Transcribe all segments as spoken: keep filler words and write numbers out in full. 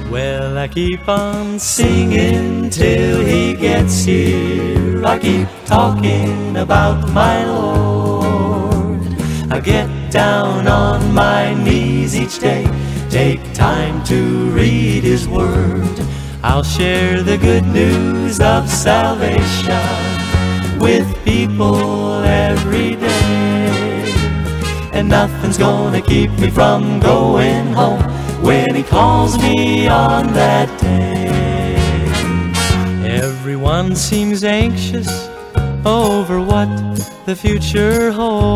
Well, I keep on singing till he gets here. I keep talking about my Lord. I get down on my knees each day, take time to read his word. I'll share the good news of salvation with people every day. And nothing's gonna keep me from going home when he calls me on that day. Everyone seems anxious over what the future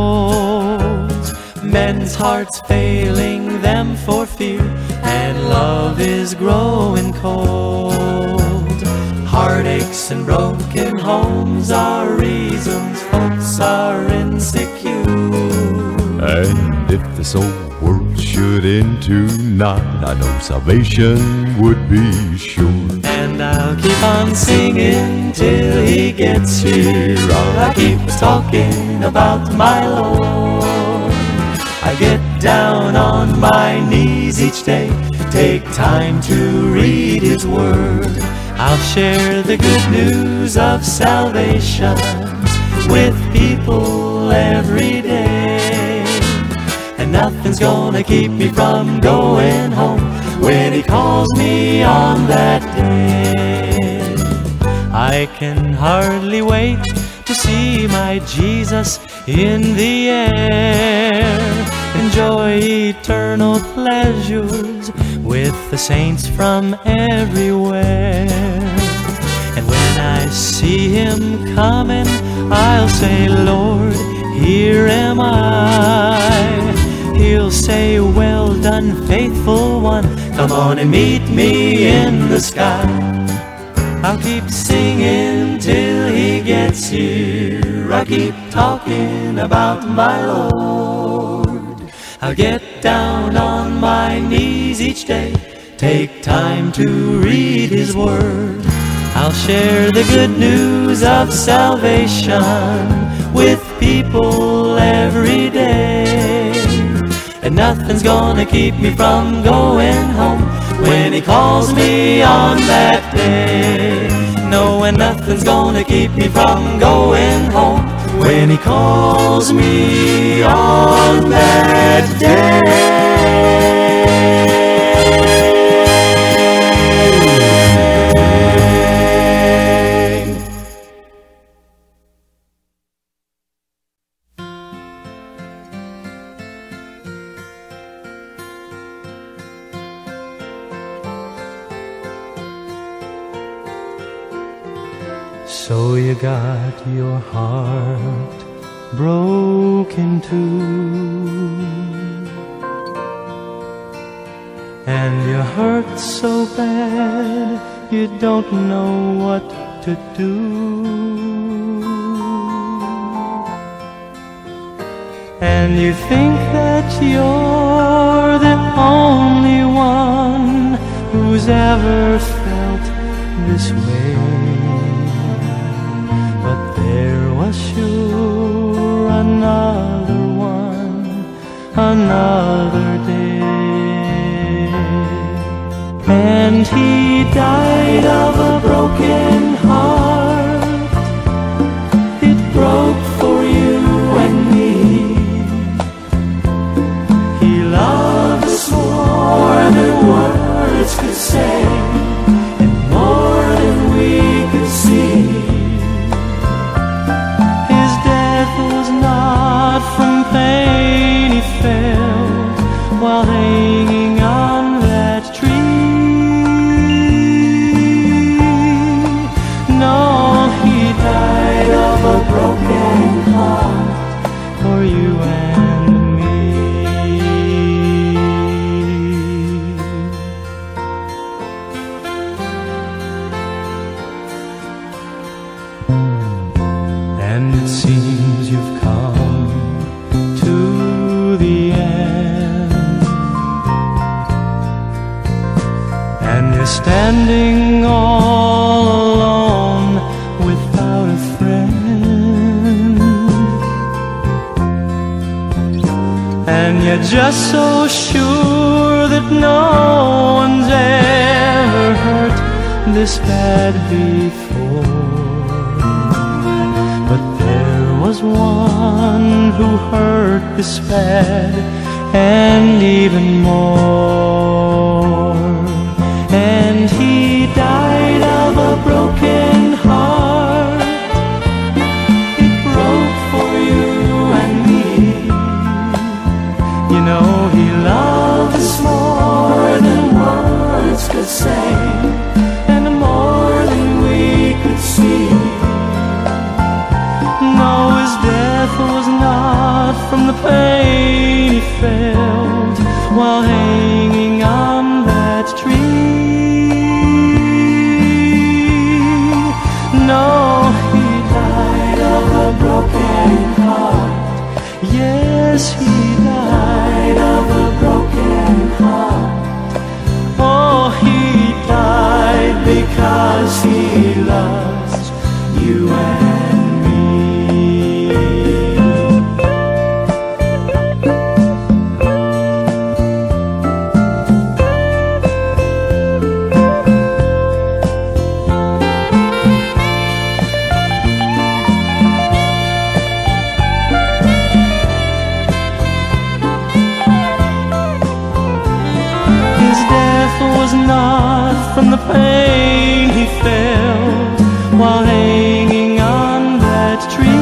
holds. Men's hearts failing them for fear, and love is growing cold. Heartaches and broken homes are reasons folks are insecure. And if this old world should end tonight, I know salvation would be sure. And I'll keep on singing till he gets here. I'll keep talking about my Lord. I get down on my knees each day, take time to read his word. I'll share the good news of salvation with people every day. And nothing's gonna keep me from going home when he calls me on that day. I can hardly wait to see my Jesus in the air, enjoy eternal pleasures with the saints from everywhere. And when I see him coming, I'll say, Lord, here am I. He'll say, well done, faithful one, come on and meet me in the sky. I'll keep singing till he gets here. I keep talking about my Lord. I'll get down on my knees each day, take time to read his word. I'll share the good news of salvation with people every day. And nothing's gonna keep me from going home when he calls me on that day. No, and nothing's gonna keep me from going home when he calls me on that day. So you got your heart broken too, and you're hurt so bad you don't know what to do. And you think that you're the only one who's ever felt this way. But there was sure another one, another day. And he died of a broken heart. It broke for you and me. He loved us more than words could say, and more than we could see. From pain he felt while hanging on that tree. No, he died of a broken heart for you and me. And it seems you've come to the end, and you're standing all alone without a friend, and you're just so sure that no one's there this bad before, but there was one who hurt this bad and even more, and he died of a broken heart. It broke for you and me. You know, he loved us more than words could say, and more than we could see. No, his death was not from the pain he felt while hanging on that tree. No, he died of a broken heart. Yes, he died of a broken heart. Oh, he died because he loves you and me. Not from the pain he felt while hanging on that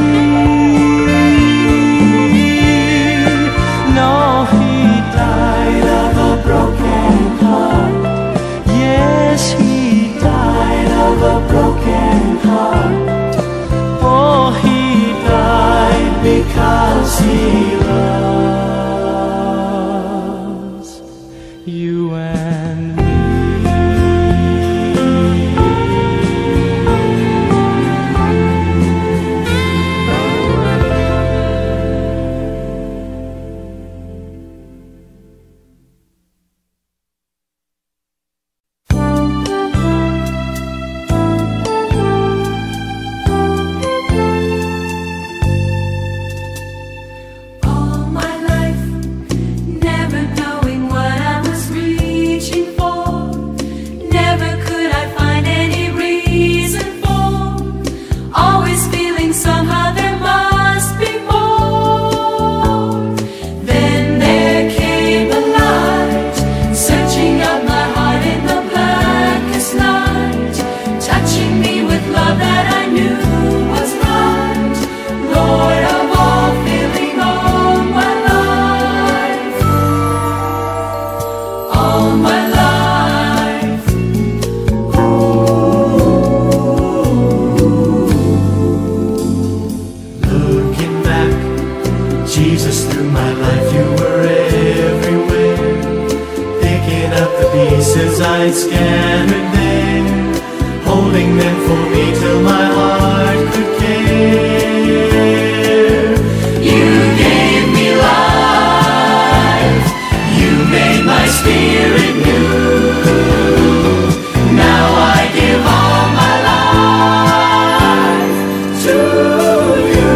tree. No, he died of a broken heart. Yes, he died of a broken heart. Oh, he died because he loves you and me. I'd scattered there, holding them for me till my heart could care. You gave me life, you made my spirit new. Now I give all my life to you.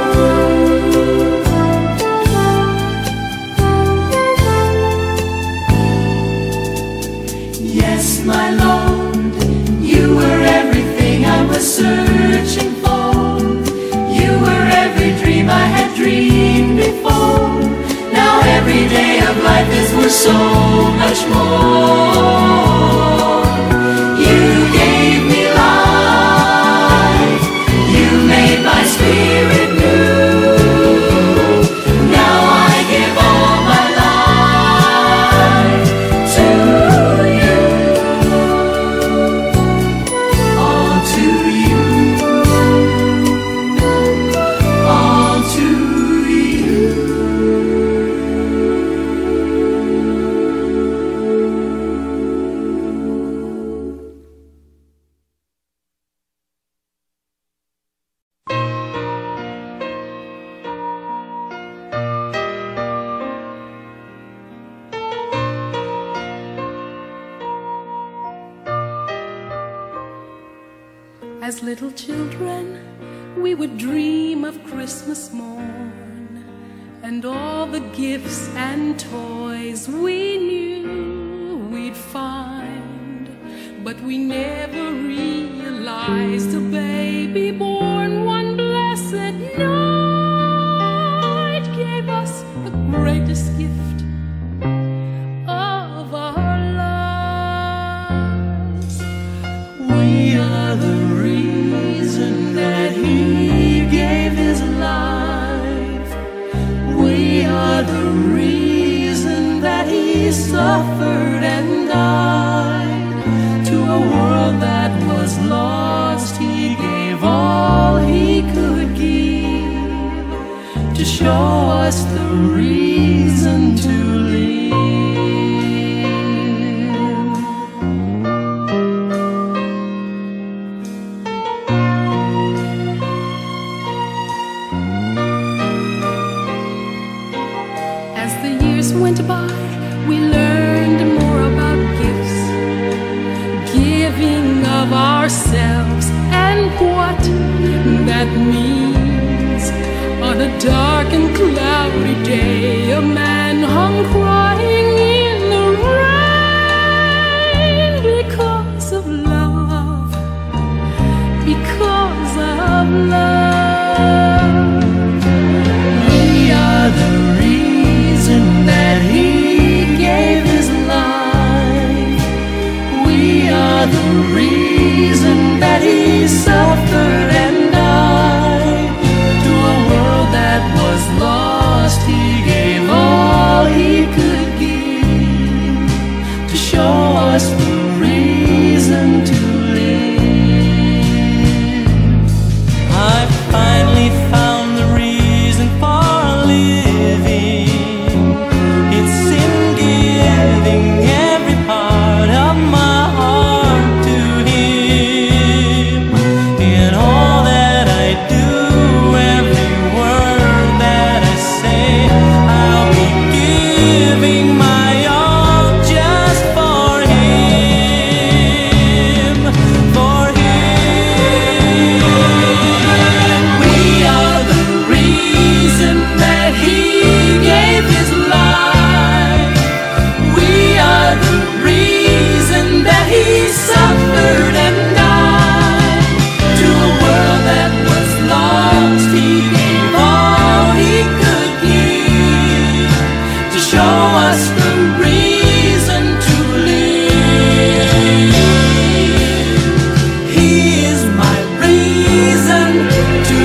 Yes, my Lord, you were everything I was searching for. You were every dream I had dreamed before. Now every day of life is worth so much more. You gave me life, you made my spirit new. Now I give all my life to you. All to you. All to you. As little children, we would dream of Christmas morn, and all the gifts and toys we knew we'd find. But but we never realized a baby born one blessed night gave us the greatest gift of our lives. We are the reason that He gave His life. We are the reason that He suffered and died. To a world that was lost, He gave all He could give, to show us the reason to live. As the years went by, we learned more about gifts, giving of ourselves, and what that means. On a dark and cloudy day, a man hung crying in the rain because of love, because of love. We are the reason that He gave His life. We are the reason that He suffered and died. To a world that was lost, He gave all He could give, to show us the reason to live. I finally found the reason for living. It's in giving every part of my heart to Him. In all that I do, every word that I say, I'll be giving my all just for Him, for Him. We are the reason that He gave His life. We are the reason that He suffered and died. To a world that was lost, He gave all He could give, to show us the reason to live. He is my reason to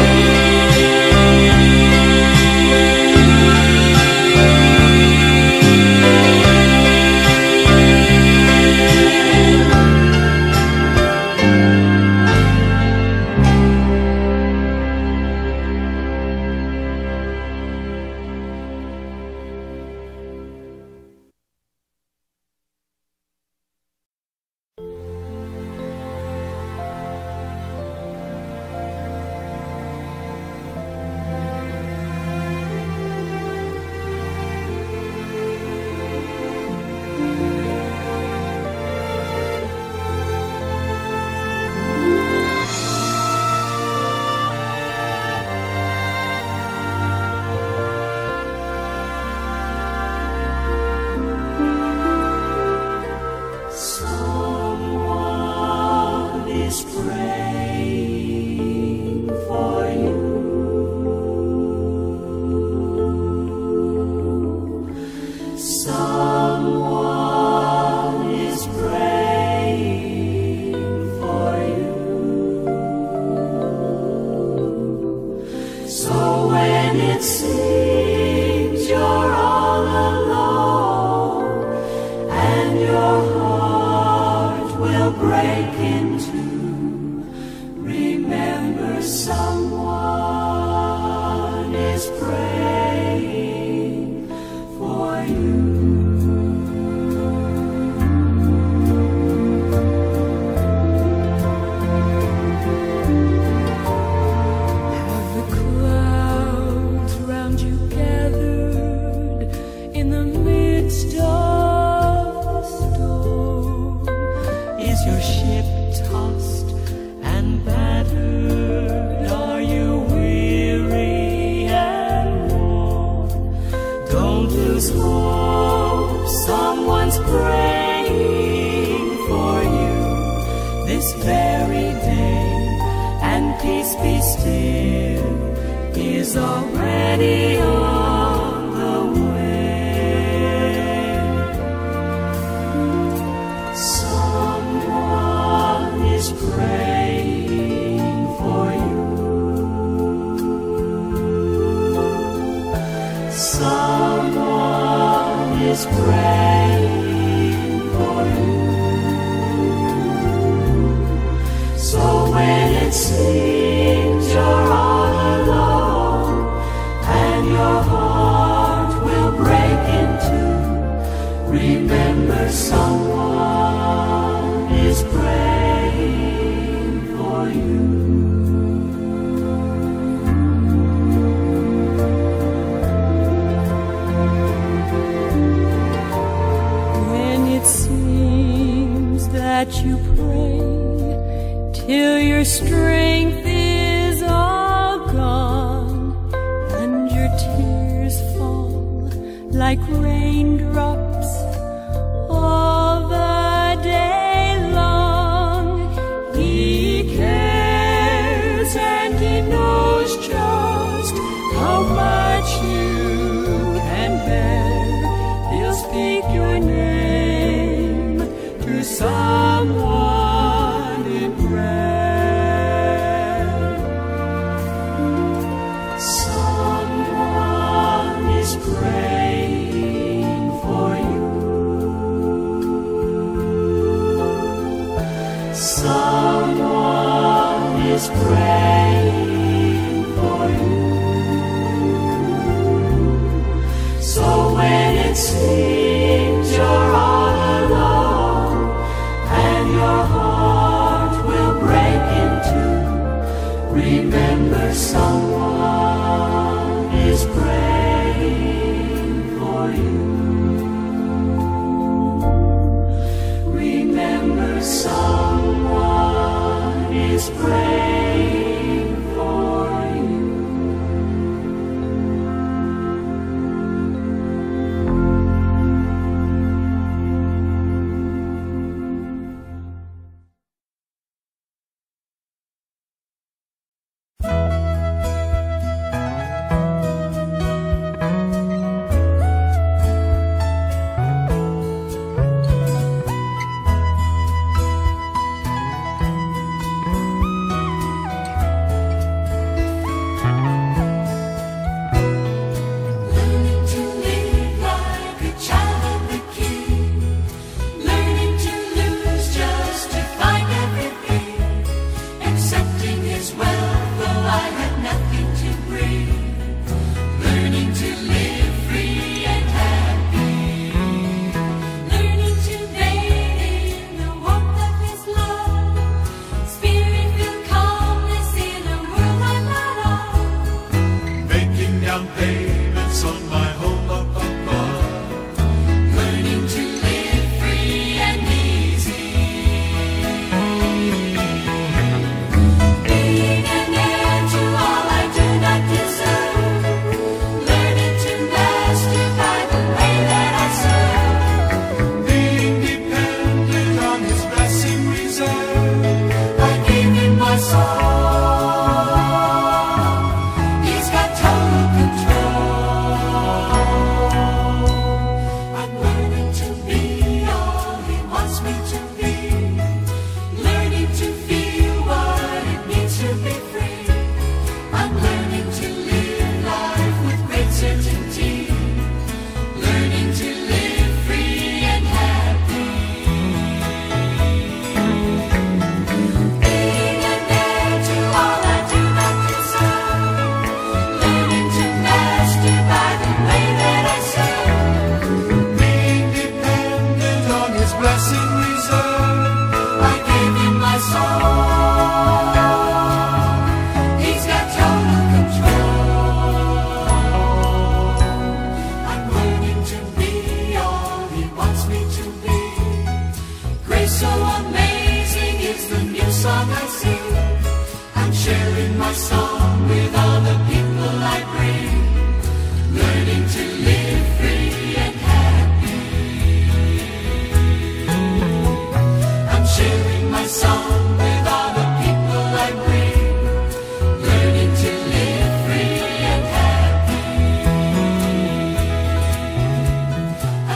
Someone is praying for you. Someone is praying for you. So when it seems you're all alone and your heart will break in two, remember someone is praying for you. Have the clouds round you gathered in the midst of the storm? Is your ship tossed and battered? Are you weary and worn? Don't lose hope, someone's praying for you. this very day, and peace be still, is already on the way. Someone is praying for you. Someone is praying for you. So when it seems you're all alone and your heart will break in two, remember someone is praying for you. When it seems that you pray till your strength is all gone, and your tears fall like raindrops all the day long. He cares and he knows just how much you can bear. He'll speak your name to someone in prayer. Someone is praying for you. Someone is praying for you. So when it seems you're all alone and your heart will break in two, remember someone is praying for you. Remember someone is praying for you.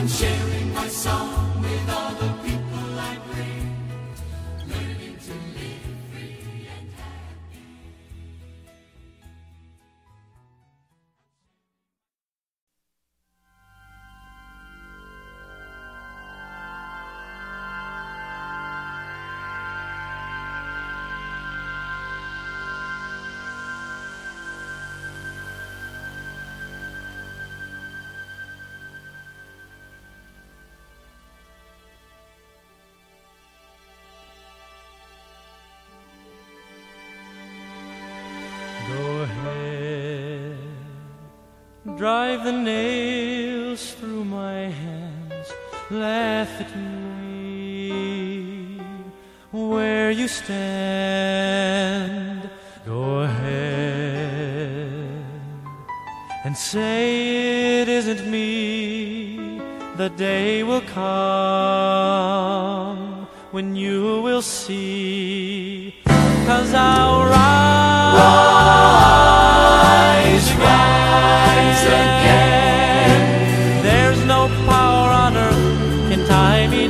and sharing my song with all the people I bring, learning to live free and happy. Go ahead, drive the nails through my hands, laugh at me where you stand. Go ahead and say it isn't me. The day will come when you will see, 'cause I'll rise, rise again. There's no power on earth can tie me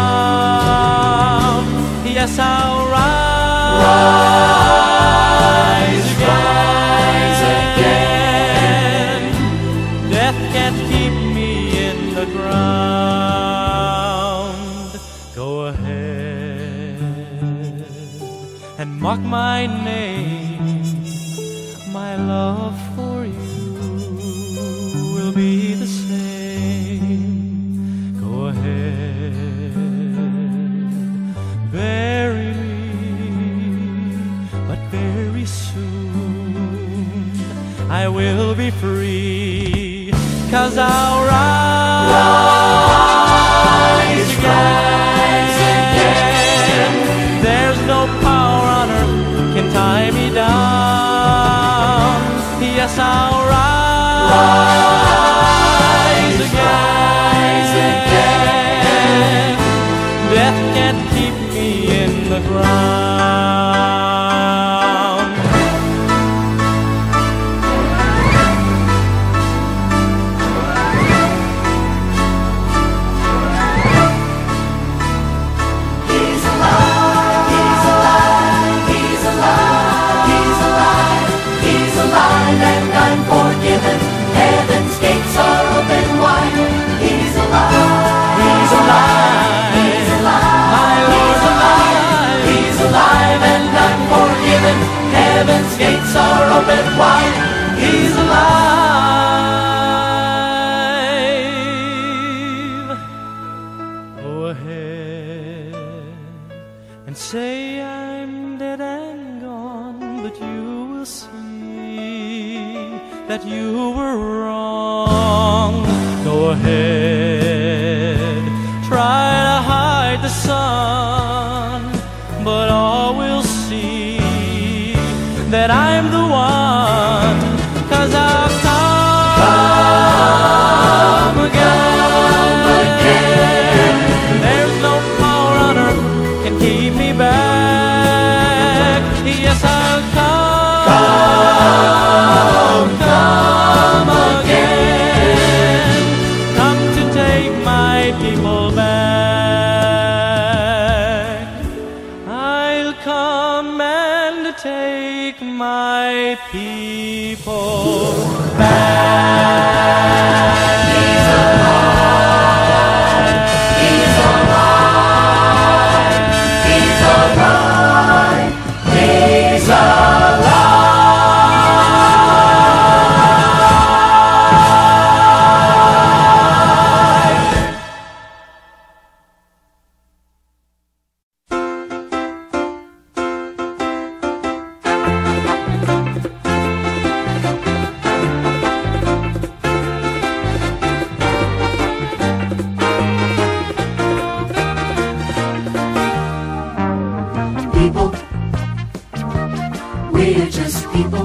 down. Yes, I'll rise, rise rise again. Death can't keep me in the ground. Go ahead and mock my name. My love for you will be the same. Go ahead, bury me, but very soon I will be free, 'cause I'll rise, rise again. There's no power on earth can tie me down. Yes, I'll rise, rise again. Death can't keep me in the ground. He's alive, he's alive, he's alive, he's alive, he's alive, and I'm forgiven. Heaven's gates are open wide. He's alive, he's alive, he's alive, my Lord's alive. He's alive, and I'm forgiven. Heaven's gates are open wide. He's alive. Go ahead and say I'm dead and gone, but you will see that you were wrong. Go ahead, try to hide the sun, but all will see that I'm the one, 'cause I've come again. There's no power on earth can keep me back. Yes, I'll come, come again, come to take my people back. I'll come and take my people back. He's alive, he's alive, he's alive, he's alive. People, we're just people,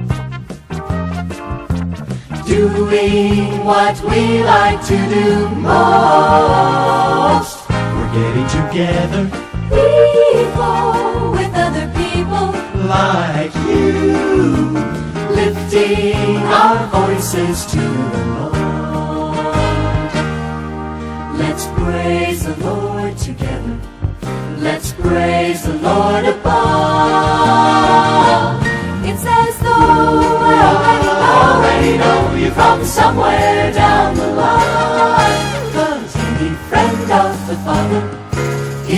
doing what we like to do most. We're getting together People with other people, like you, lifting our voices to the Lord.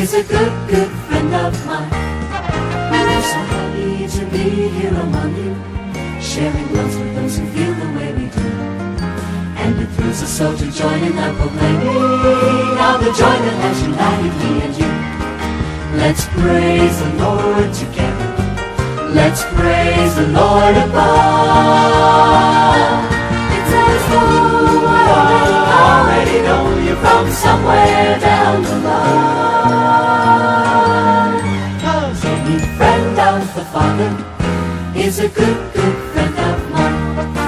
is a good, good friend of mine. We're so happy to be here among you, sharing loves with those who feel the way we do. And it thrills us so to join in our proclaiming of the joy that has united me and you. Let's praise the Lord together. Let's praise the Lord above. It's as though I already, already know you from somewhere down the line. 'Cause any friend of the Father is a good, good friend of mine.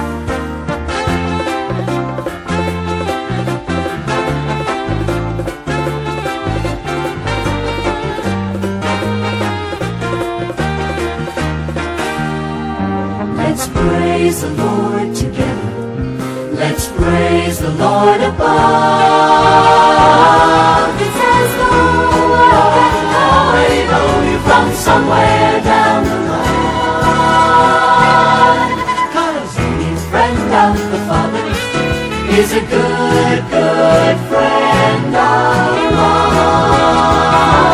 Let's praise the Lord together. Let's praise the Lord above. It's as though I already, already know you from somewhere down the line. 'Cause any friend of the Father is a good, good friend of mine.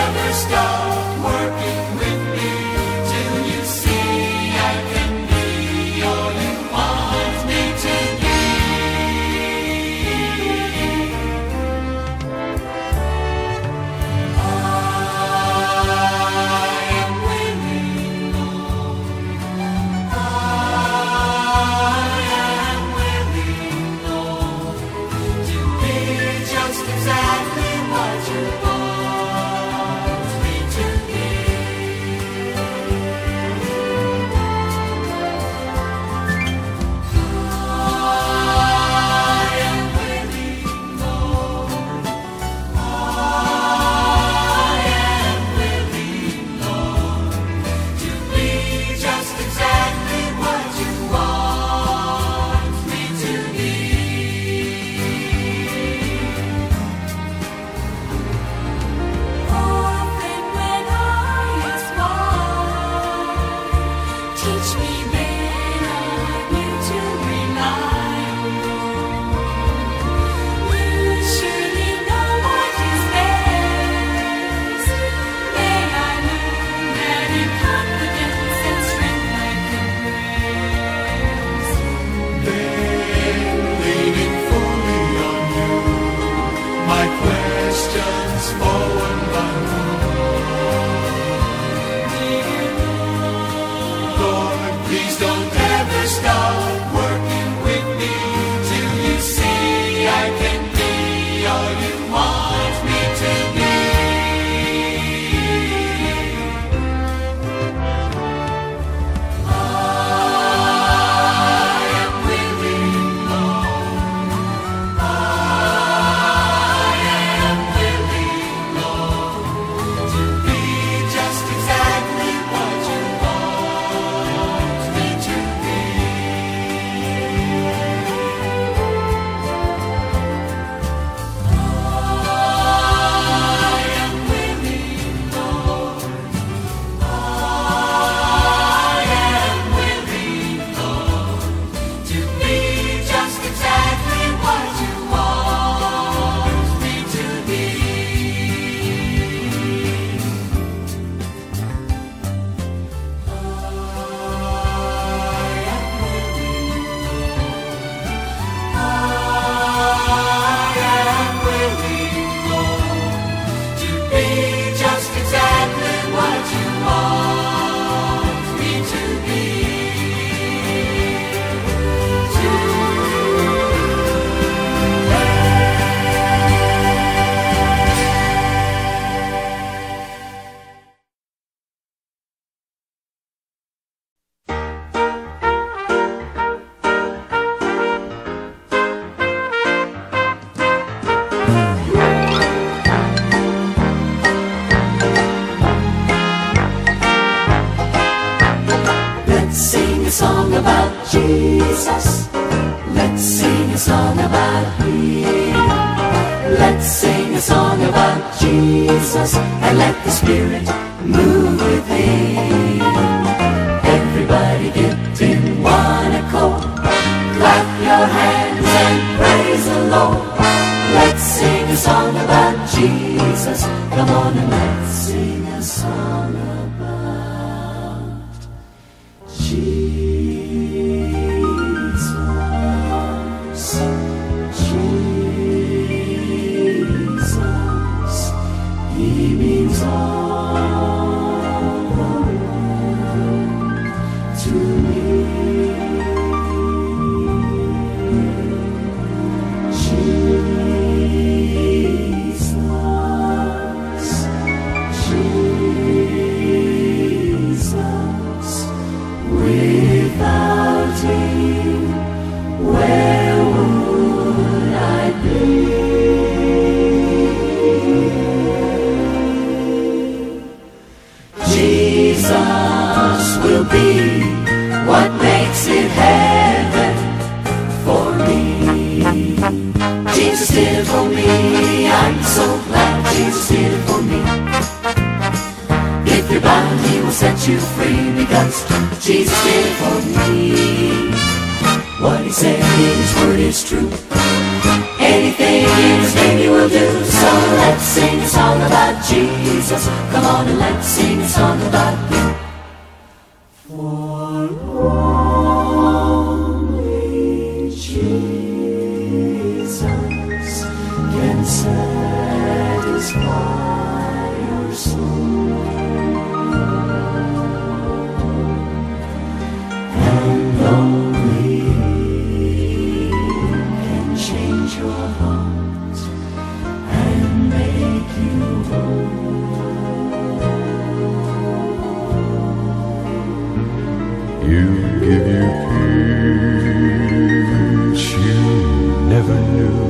Stop working with me till you see I can be Jesus. Let's sing a song about Him. Let's sing a song about Jesus and let the Spirit move within. Everybody get in one accord. Clap your hands and praise the Lord. Let's sing a song about Jesus. Come on and let's sing a song about Jesus. Jesus, He means all the world to me. Without Him, where would I be? Jesus will be what makes it heaven for me. Jesus did it for me. I'm so glad Jesus did it for me. If you're bound, He will set you free, because Jesus did it for me. What He said in His word is true. Anything in His name He will do. So let's sing a song about Jesus. Come on and let's sing a song about Him. For only Jesus can satisfy your soul. And only He can change your heart and make you whole. You give you peace you never knew,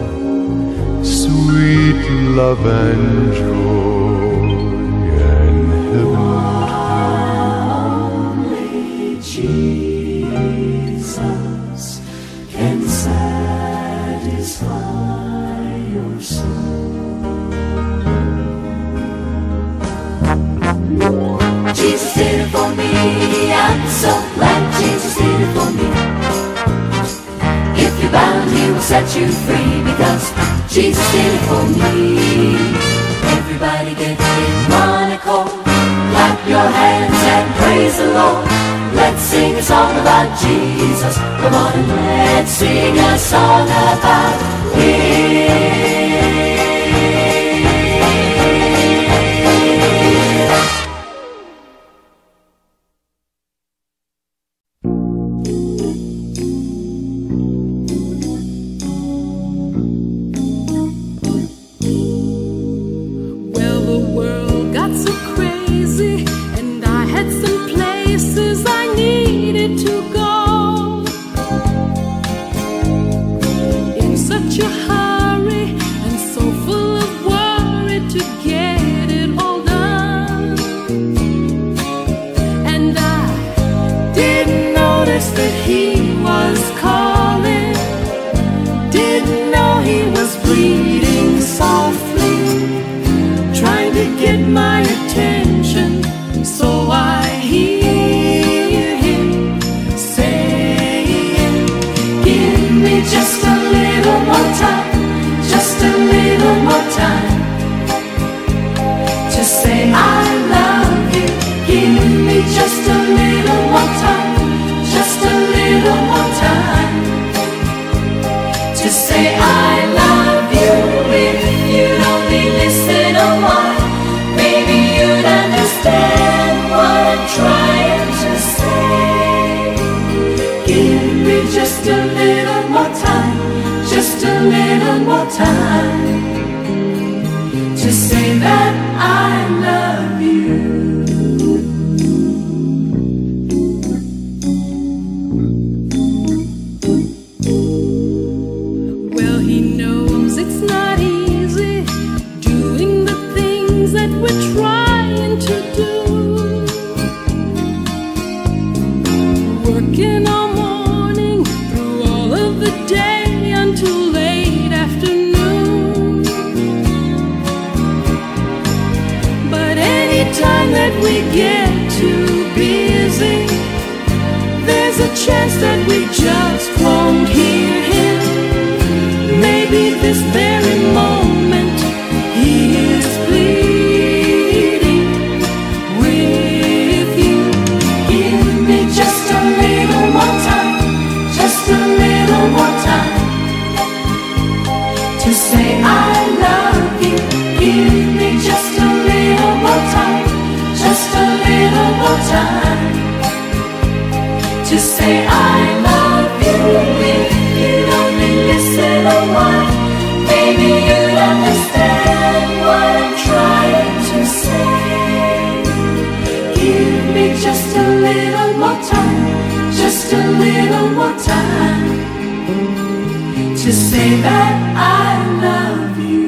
sweet love and joy and heaven. Only Jesus can satisfy your soul. Jesus did it for me. I'm so glad Jesus did it for me. If you're bound, He will set you free, because Jesus did it for me. Everybody get in one accord. Clap your hands and praise the Lord. Let's sing a song about Jesus. Come on and let's sing a song about Him. Well, the world got so crazy, and I had some places I needed to go. In such a hurry and so full of worry to get it all done. And I didn't notice that He was calling. Didn't know He was bleeding softly, trying to get my attention. So I hear Him saying, give me just a little more time, just a little more time, to say I love you. Give me just a little more time, just a little more time, to say I love you. If you'd only listen a while, maybe you'd understand what I'm trying to say. Give me just a little more time, just a little more time, to say that I love you. Well, He knows it's not easy doing the things that we're trying to do. Working all morning we get too busy, there's a chance that we just won't hear him. Maybe this very moment he is pleading with you. Give me just a little more time, just a little more time, to say I love you. Give me just a little more time, just a little more time, to say I love you. If you'd only listen a while, maybe you'd understand what I'm trying to say. Give me just a little more time, just a little more time, to say that I love you.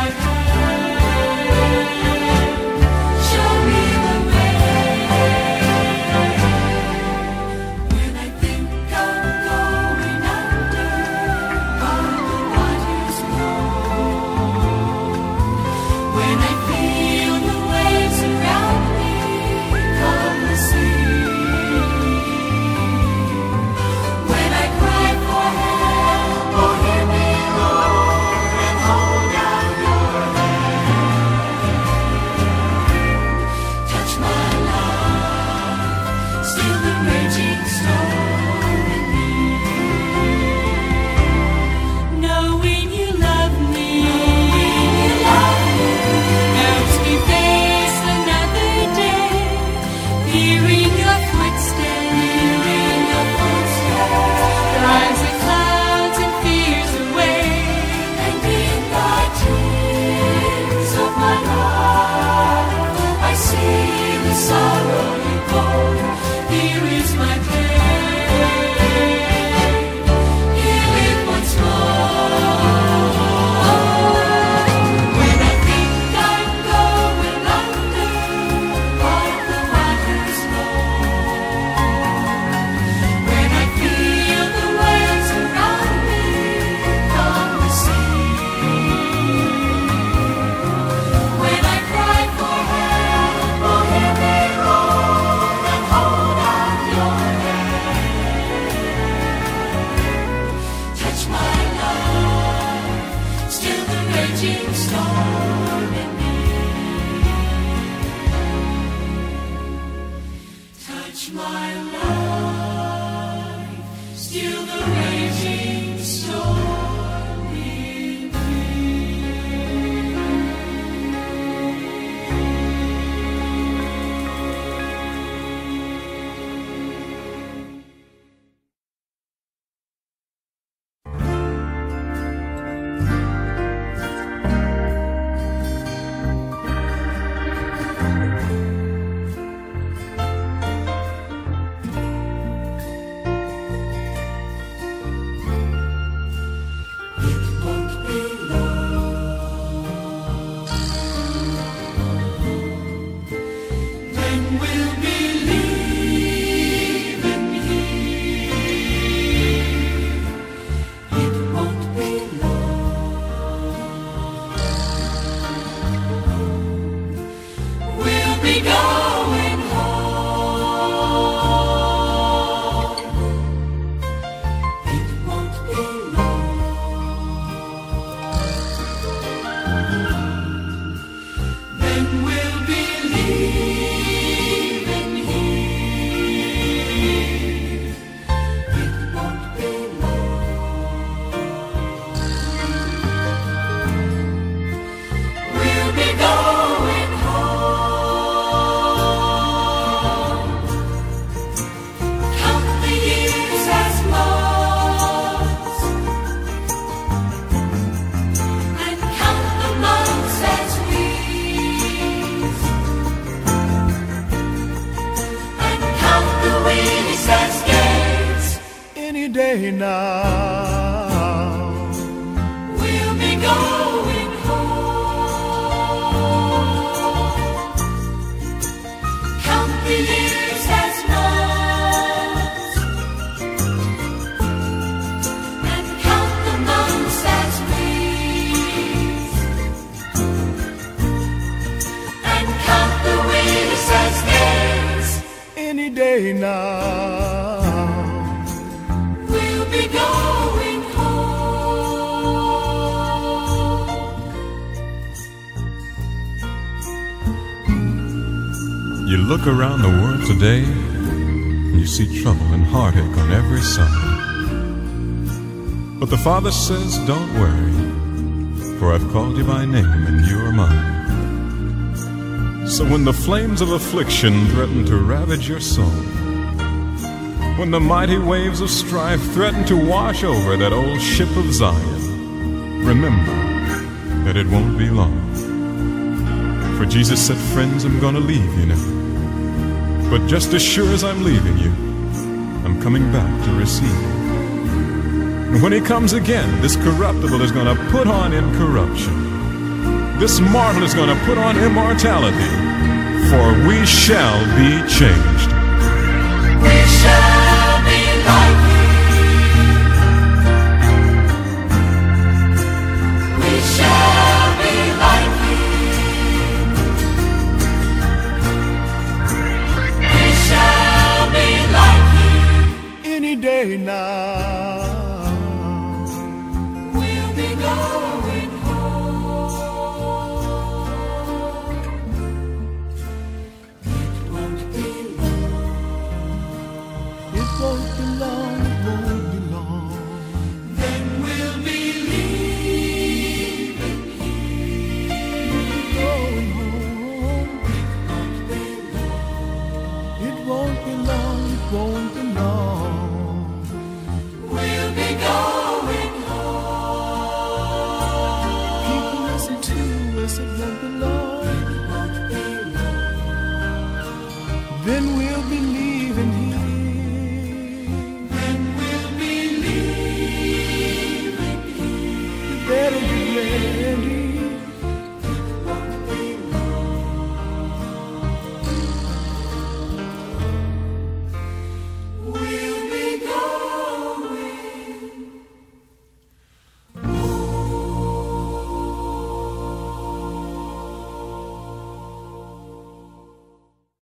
Day now we'll be going home. Count the years as months and count the months as weeks and count the weeks as days. Any day now be going home. You look around the world today and you see trouble and heartache on every side. But the Father says, don't worry, for I've called you by name and you are mine. So when the flames of affliction threaten to ravage your soul, when the mighty waves of strife threaten to wash over that old ship of Zion, remember that it won't be long. For Jesus said, friends, I'm gonna leave you now. But just as sure as I'm leaving you, I'm coming back to receive you. And when he comes again, this corruptible is gonna put on incorruption. this mortal is going to put on immortality, for we shall be changed. We shall be like you. We shall be like you. We shall be like you. Any day now. We'll be going home. It won't be long. It won't be long, it won't be long. Then we'll be leaving Going home. It won't be long, it won't be long. We'll be going home. People listen to us, it won't be long.